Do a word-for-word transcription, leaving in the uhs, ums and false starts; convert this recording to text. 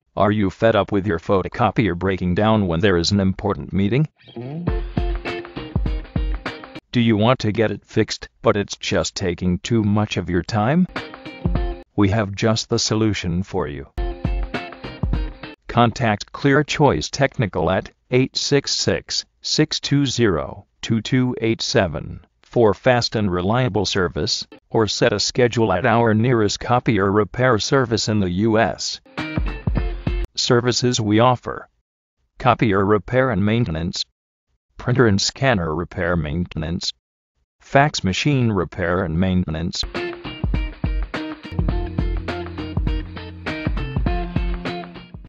Are you fed up with your photocopier breaking down when there is an important meeting? Do you want to get it fixed, but it's just taking too much of your time? We have just the solution for you. Contact Clear Choice Technical at eight six six, six two zero, two two eight seven for fast and reliable service, or set a schedule at our nearest copier repair service in the U S Services we offer: copier repair and maintenance, printer and scanner repair maintenance, fax machine repair and maintenance,